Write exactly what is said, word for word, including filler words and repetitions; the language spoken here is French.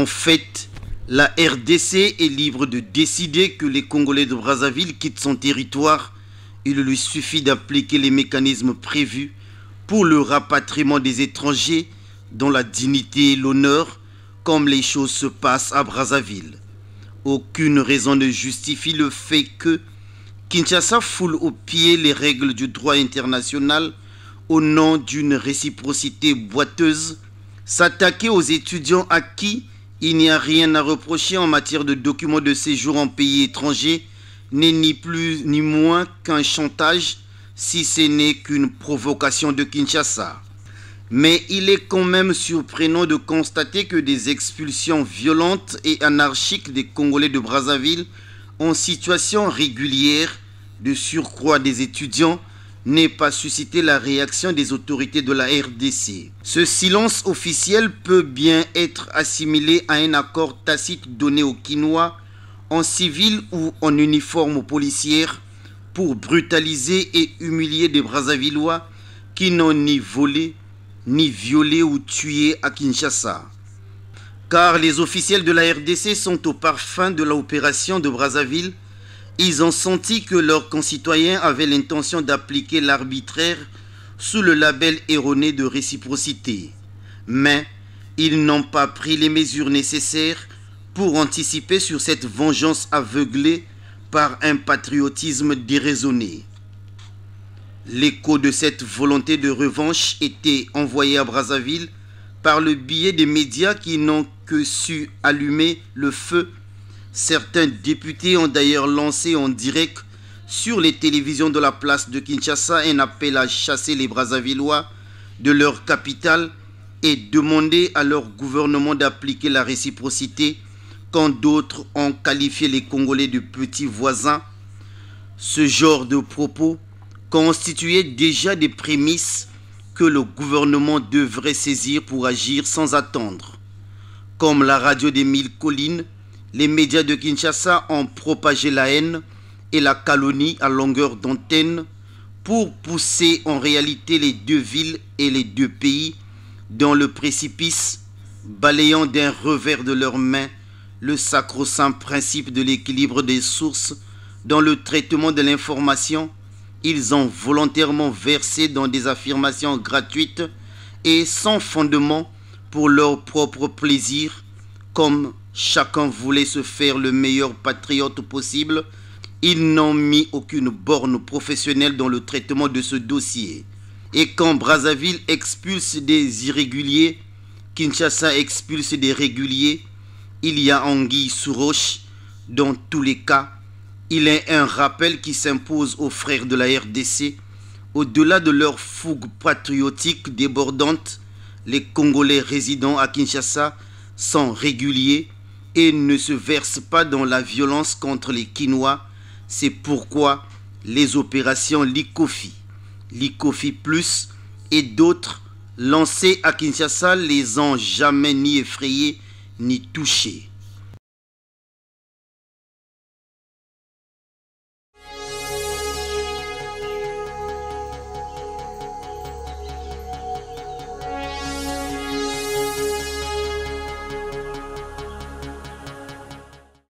En fait, la R D C est libre de décider que les Congolais de Brazzaville quittent son territoire. Il lui suffit d'appliquer les mécanismes prévus pour le rapatriement des étrangers dans la dignité et l'honneur, comme les choses se passent à Brazzaville. Aucune raison ne justifie le fait que Kinshasa foule aux pieds les règles du droit international au nom d'une réciprocité boiteuse. S'attaquer aux étudiants à qui il n'y a rien à reprocher en matière de documents de séjour en pays étranger n'est ni plus ni moins qu'un chantage, si ce n'est qu'une provocation de Kinshasa. Mais il est quand même surprenant de constater que des expulsions violentes et anarchiques des Congolais de Brazzaville en situation régulière, de surcroît des étudiants, n'ait pas suscité la réaction des autorités de la R D C. Ce silence officiel peut bien être assimilé à un accord tacite donné aux Kinois en civil ou en uniforme policière pour brutaliser et humilier des Brazzavillois qui n'ont ni volé, ni violé ou tué à Kinshasa. Car les officiels de la R D C sont au parfum de l'opération de Brazzaville. Ils ont senti que leurs concitoyens avaient l'intention d'appliquer l'arbitraire sous le label erroné de réciprocité. Mais ils n'ont pas pris les mesures nécessaires pour anticiper sur cette vengeance aveuglée par un patriotisme déraisonné. L'écho de cette volonté de revanche était envoyé à Brazzaville par le biais des médias qui n'ont que su allumer le feu. Certains députés ont d'ailleurs lancé en direct sur les télévisions de la place de Kinshasa un appel à chasser les Brazzavillois de leur capitale et demander à leur gouvernement d'appliquer la réciprocité quand d'autres ont qualifié les Congolais de petits voisins. Ce genre de propos constituait déjà des prémices que le gouvernement devrait saisir pour agir sans attendre. Comme la radio des Mille Collines, les médias de Kinshasa ont propagé la haine et la calomnie à longueur d'antenne pour pousser en réalité les deux villes et les deux pays dans le précipice, balayant d'un revers de leurs mains le sacro-saint principe de l'équilibre des sources dans le traitement de l'information. Ils ont volontairement versé dans des affirmations gratuites et sans fondement pour leur propre plaisir, comme chacun voulait se faire le meilleur patriote possible. Ils n'ont mis aucune borne professionnelle dans le traitement de ce dossier. Et quand Brazzaville expulse des irréguliers, Kinshasa expulse des réguliers, il y a anguille sous roche. Dans tous les cas, il est un rappel qui s'impose aux frères de la R D C. Au-delà de leur fougue patriotique débordante, les Congolais résidant à Kinshasa sont réguliers et ne se versent pas dans la violence contre les Kinois. C'est pourquoi les opérations Likofi, Likofi Plus et d'autres lancées à Kinshasa les ont jamais ni effrayés ni touchés.